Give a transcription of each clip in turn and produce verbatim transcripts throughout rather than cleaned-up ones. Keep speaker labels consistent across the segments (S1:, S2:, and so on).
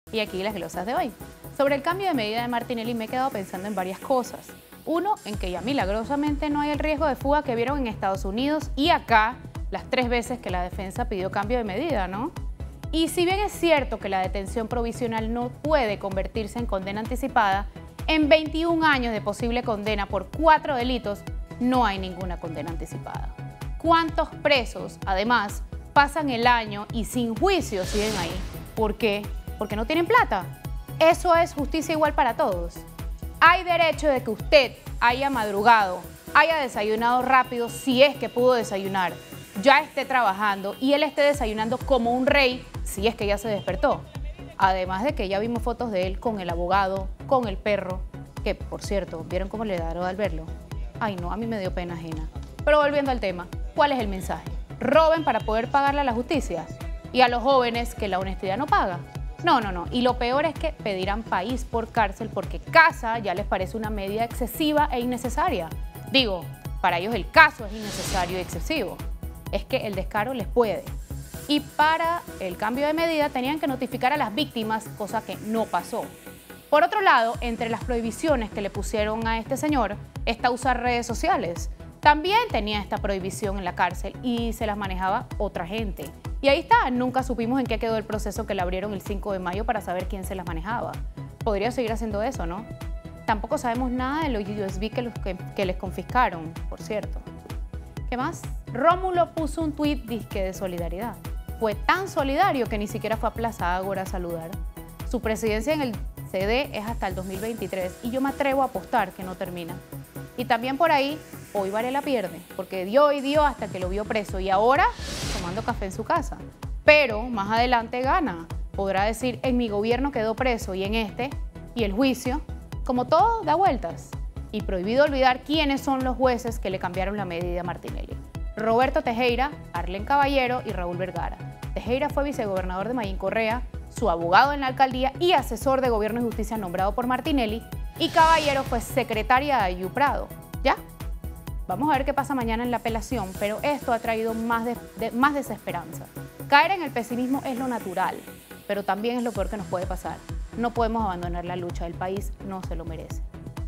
S1: Y aquí las glosas de hoy. Sobre el cambio de medida de Martinelli me he quedado pensando en varias cosas. Uno, en que ya milagrosamente no hay el riesgo de fuga que vieron en Estados Unidos y acá las tres veces que la defensa pidió cambio de medida, ¿no? Y si bien es cierto que la detención provisional no puede convertirse en condena anticipada, en veintiún años de posible condena por cuatro delitos no hay ninguna condena anticipada. ¿Cuántos presos, además, pasan el año y sin juicio siguen ahí? ¿Por qué? Porque no tienen plata. Eso es justicia igual para todos. Hay derecho de que usted haya madrugado, haya desayunado rápido si es que pudo desayunar, ya esté trabajando y él esté desayunando como un rey si es que ya se despertó. Además de que ya vimos fotos de él con el abogado, con el perro, que por cierto, ¿vieron cómo le daron al verlo? Ay no, a mí me dio pena ajena. Pero volviendo al tema, ¿cuál es el mensaje? ¿Roben para poder pagarle a la justicia? ¿Y a los jóvenes que la honestidad no paga? No, no, no. Y lo peor es que pedirán país por cárcel porque casa ya les parece una medida excesiva e innecesaria. Digo, para ellos el caso es innecesario y excesivo. Es que el descaro les puede. Y para el cambio de medida tenían que notificar a las víctimas, cosa que no pasó. Por otro lado, entre las prohibiciones que le pusieron a este señor está usar redes sociales. También tenía esta prohibición en la cárcel y se las manejaba otra gente. Y ahí está, nunca supimos en qué quedó el proceso que le abrieron el cinco de mayo para saber quién se las manejaba. Podría seguir haciendo eso, ¿no? Tampoco sabemos nada de los U S B que, los que, que les confiscaron, por cierto. ¿Qué más? Rómulo puso un tuit disque de solidaridad. Fue tan solidario que ni siquiera fue a Plaza Ágora a saludar. Su presidencia en el C D es hasta el dos mil veintitrés y yo me atrevo a apostar que no termina. Y también por ahí, hoy Varela pierde, porque dio y dio hasta que lo vio preso y ahora tomando café en su casa. Pero más adelante gana. Podrá decir, en mi gobierno quedó preso y en este, y el juicio, como todo, da vueltas. Y prohibido olvidar quiénes son los jueces que le cambiaron la medida a Martinelli. Roberto Tejera, Arlen Caballero y Raúl Vergara. Tejera fue vicegobernador de Mayín Correa, su abogado en la alcaldía y asesor de Gobierno y Justicia nombrado por Martinelli, y Caballero fue secretaria de Ayu Prado. ¿Ya? Vamos a ver qué pasa mañana en la apelación, pero esto ha traído más, de, de, más desesperanza. Caer en el pesimismo es lo natural, pero también es lo peor que nos puede pasar. No podemos abandonar la lucha, el país no se lo merece.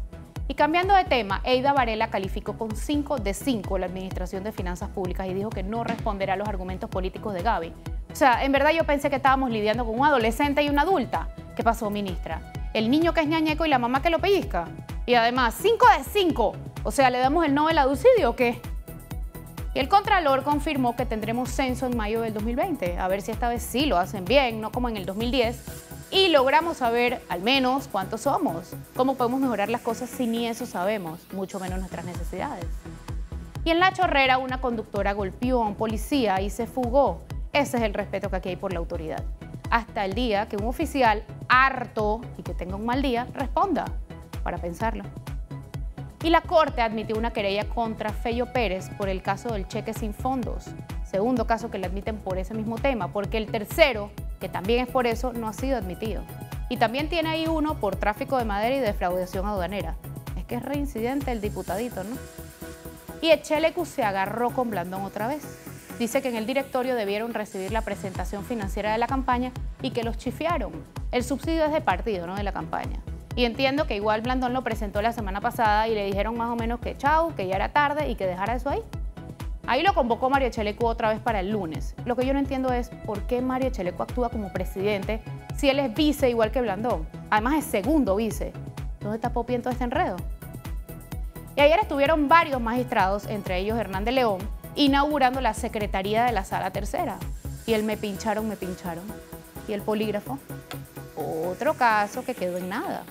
S1: Y cambiando de tema, Eida Varela calificó con cinco de cinco la Administración de Finanzas Públicas y dijo que no responderá a los argumentos políticos de Gaby. O sea, en verdad yo pensé que estábamos lidiando con un adolescente y una adulta. ¿Qué pasó, ministra? El niño que es ñañeco y la mamá que lo pellizca. Y además, cinco de cinco. O sea, ¿le damos el Nobel a Ducidio o qué? Y el Contralor confirmó que tendremos censo en mayo del dos mil veinte. A ver si esta vez sí lo hacen bien, no como en el dos mil diez. Y logramos saber al menos cuántos somos. Cómo podemos mejorar las cosas si ni eso sabemos, mucho menos nuestras necesidades. Y en La Chorrera, una conductora golpeó a un policía y se fugó. Ese es el respeto que aquí hay por la autoridad. Hasta el día que un oficial harto y que tenga un mal día responda, para pensarlo. Y la Corte admitió una querella contra Fello Pérez por el caso del cheque sin fondos. Segundo caso que le admiten por ese mismo tema, porque el tercero, que también es por eso, no ha sido admitido. Y también tiene ahí uno por tráfico de madera y defraudación aduanera. Es que es reincidente el diputadito, ¿no? Y Echelecu se agarró con Blandón otra vez. Dice que en el directorio debieron recibir la presentación financiera de la campaña y que los chifiaron. El subsidio es de partido, no de la campaña. Y entiendo que igual Blandón lo presentó la semana pasada y le dijeron más o menos que chau, que ya era tarde y que dejara eso ahí. Ahí lo convocó Mario Echelecu otra vez para el lunes. Lo que yo no entiendo es por qué Mario Echelecu actúa como presidente si él es vice igual que Blandón. Además es segundo vice. ¿Dónde tapó Pie en todo este enredo? Y ayer estuvieron varios magistrados, entre ellos Hernán de León, inaugurando la Secretaría de la Sala Tercera. Y el me pincharon, me pincharon. Y el polígrafo, otro caso que quedó en nada.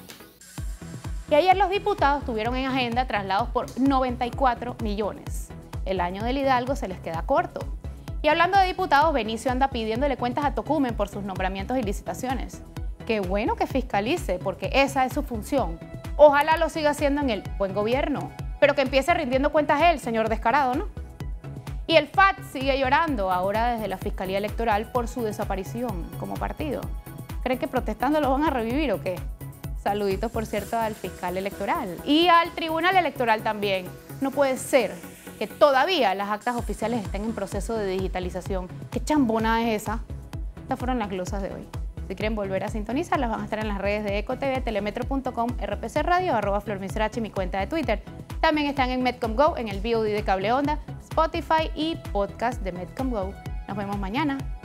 S1: Y ayer los diputados tuvieron en agenda traslados por noventa y cuatro millones. El año del Hidalgo se les queda corto. Y hablando de diputados, Benicio anda pidiéndole cuentas a Tocumen por sus nombramientos y licitaciones. Qué bueno que fiscalice, porque esa es su función. Ojalá lo siga haciendo en el buen gobierno, pero que empiece rindiendo cuentas él, señor descarado, ¿no? Y el F A T sigue llorando ahora desde la Fiscalía Electoral por su desaparición como partido. ¿Creen que protestando lo van a revivir o qué? Saluditos, por cierto, al fiscal electoral y al Tribunal Electoral también. No puede ser que todavía las actas oficiales estén en proceso de digitalización. ¿Qué chambona es esa? Estas fueron las glosas de hoy. Si quieren volver a sintonizarlas, van a estar en las redes de EcoTV, telemetro punto com, R P C Radio, arroba Flor Misrachi, mi cuenta de Twitter. También están en Medcom Go, en el V O D de Cable Onda, Spotify y podcast de Medcom Go. Nos vemos mañana.